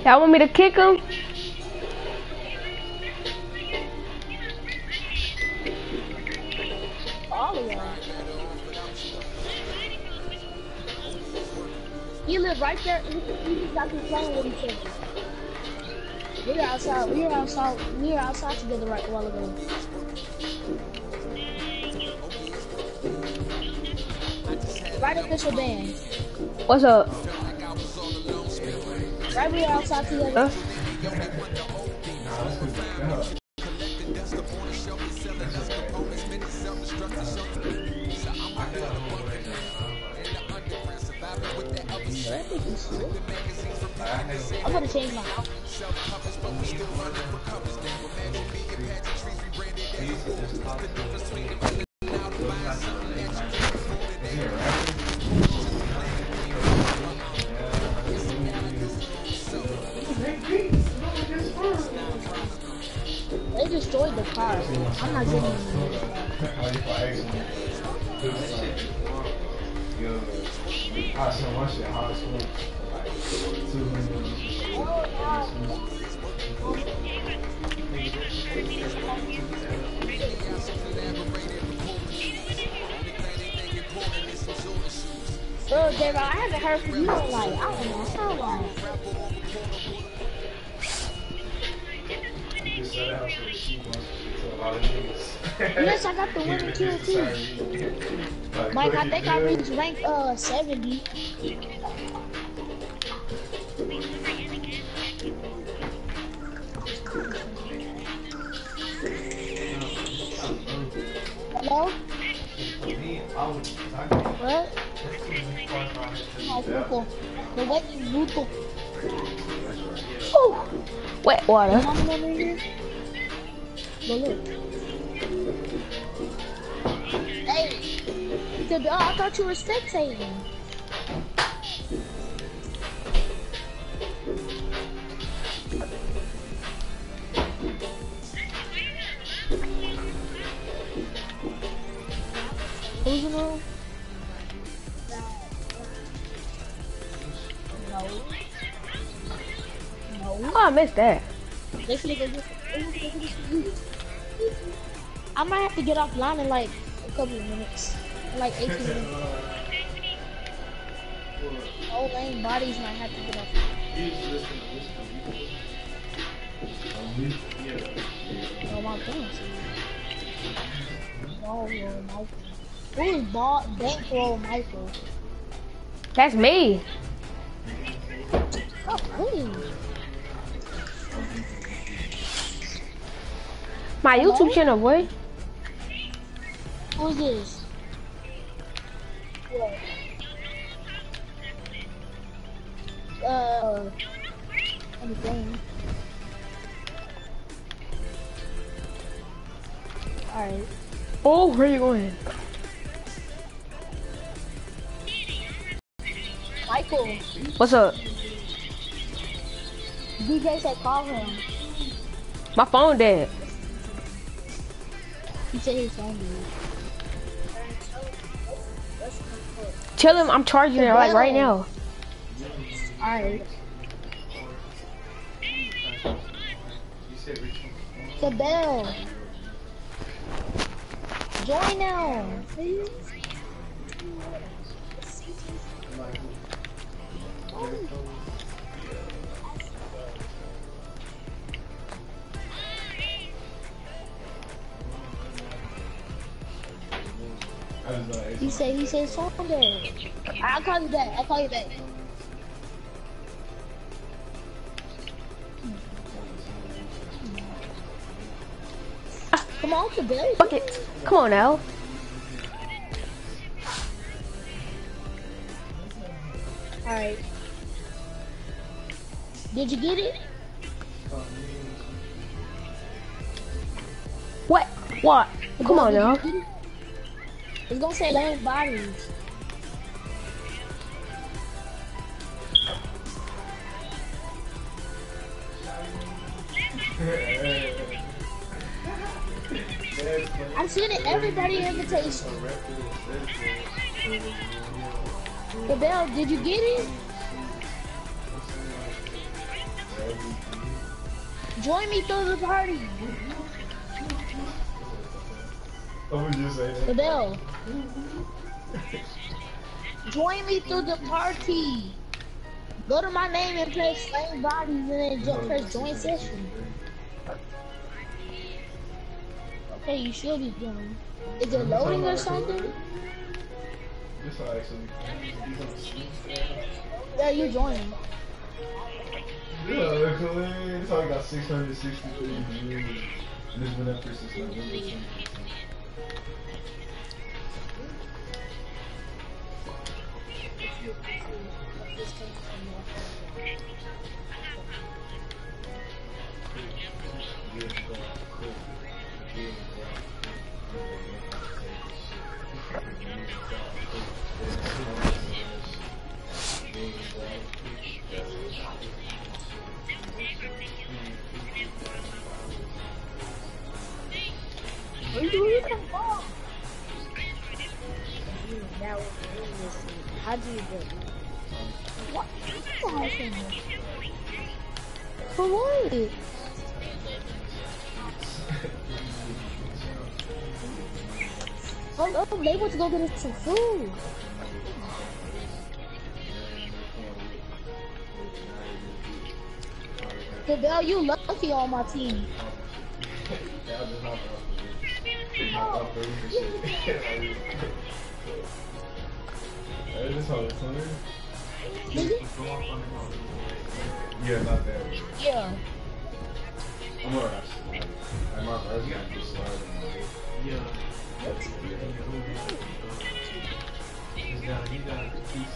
Y'all want me to kick him? All of y'all. He live right there. He just got to playing with each other. We were outside. We were outside together right a while ago. Right official band. What's up? Right, we were outside together. I'm gonna change my outfit. They destroyed the car. I'm not getting it. I said one shit hard as fuck. So, J-Rock, I haven't heard from you in like, I don't know how long. Yes, I got the winning kill too. Mike, I think I reached rank 70. Hello? What? No, Luto. The wet is Luto. Oh, wet water. Mama over here? Go look. Hey, I thought you were spectating. Who's in the room? No. Oh, I missed that. I might have to get offline in like a couple of minutes. In like 18 minutes. Old lame bodies might have to get off. Oh my goodness. Oh, Michael. Who's bankroll Michael? That's me. Oh, please. My YouTube channel, boy. Who's this? What? Anything. Alright. Oh, where you going? Michael. What's up? DJ said call him. My phone dead. He said his phone dead. Tell him I'm charging it like right now. Alright. The bell. Join now. Please. He said Sunday. I'll call you back. Come on, the bell. Bucket. Come on now. Alright. Did you get it? What? What? Come on now. It's gonna say lame bodies. I'm sending everybody an invitation. The bell, did you get it? Join me through the party. What would you say? The bell. Join me through the party. Go to my name and press same bodies and then press join session. Okay, you should be doing. Is it loading or something? This actually. Yeah, you're joining. Yeah, clean. It's only got 663 views. And it's been up for since November. Where do you come from? That was how do you do it? What? For what? Oh, they went to go get us some food. Bell, you lucky on my team. Yeah, not that. Yeah. I'm alright. I'm not right. Just sliding. Yeah. You gotta keep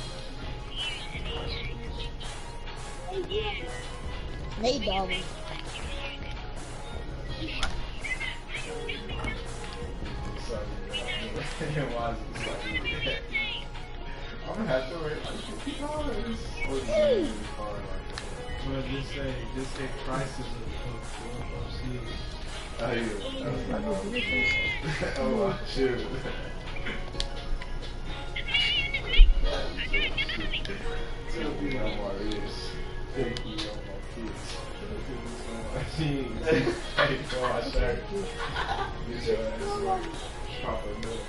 Hey, doggy. I'm gonna have to wait like $50. Well, just say prices of seeds. Oh, shoot. Tell me how more it is. Take me on my kids. My jeans. Hey, for my shirt. Get your ass work. Proper milk.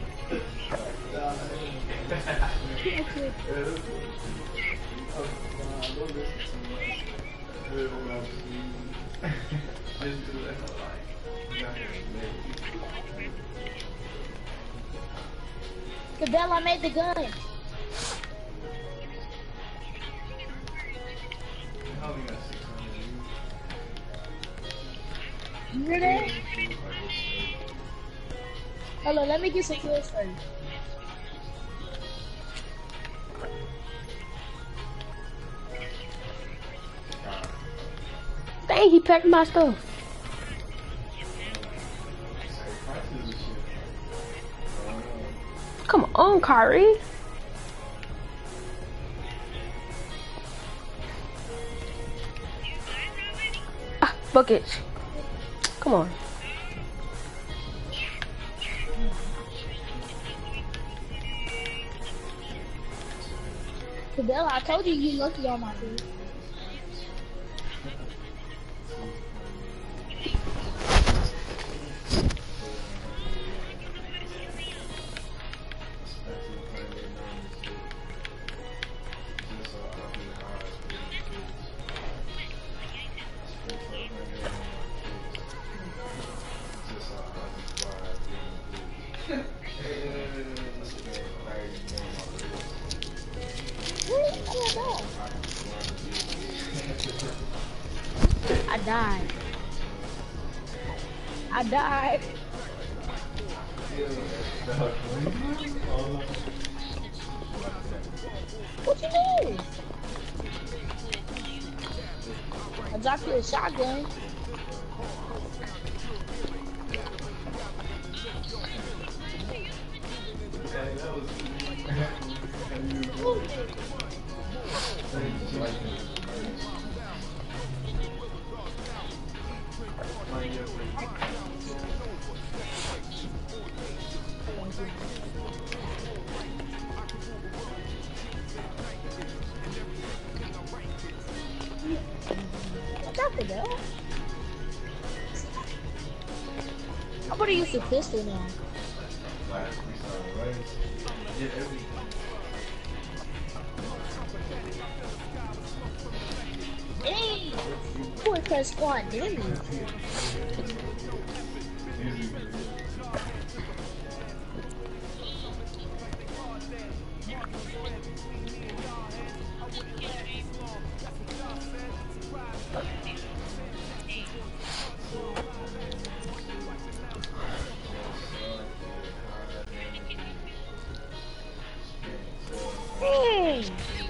The bell, I made the gun. You hear that? Hello, let me get some kills first. Dang, he packed my stuff. Come on, Kyrie. Ah, buckets. Come on. Bella, I told you you lucky on my team. I died. I died. What you mean? I dropped you a shotgun. hell? I'm gonna use the pistol now. Last freestyle, right? Did everything. Hey! Boy, press squad, damn you. Hey!